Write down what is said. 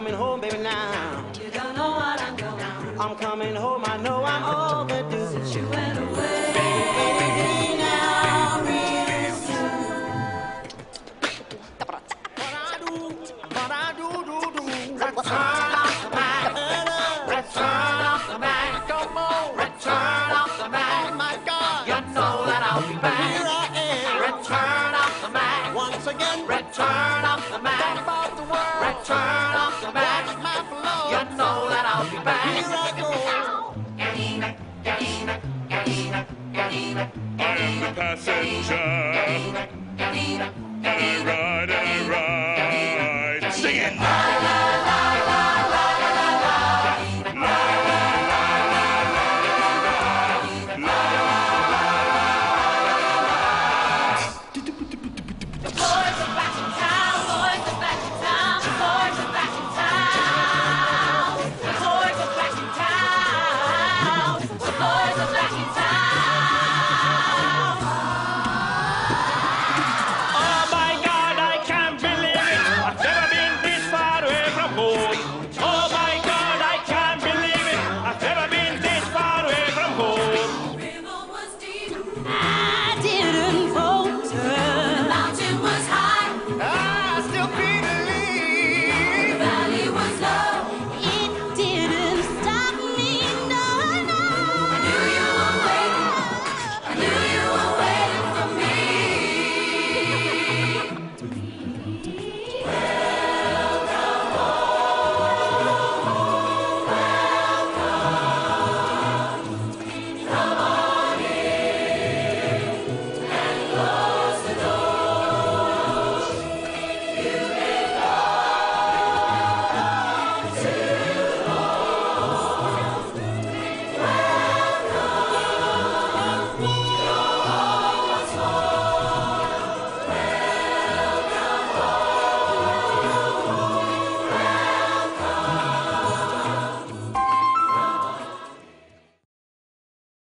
coming home, baby, now. You don't know what I'm going through. I'm coming home, I know I'm overdue. Since you went away now real soon. But I do. Return of the Mac. Return of the Mac. Come on, return of the Mac. Oh my God, you know that I'll be back. Here I am. Return of the Mac. Once again, return of the Mac. About the world. Return of the Mac. My flow. You know that I'll be back. Here I go. I am the passenger. I ride. Sing it.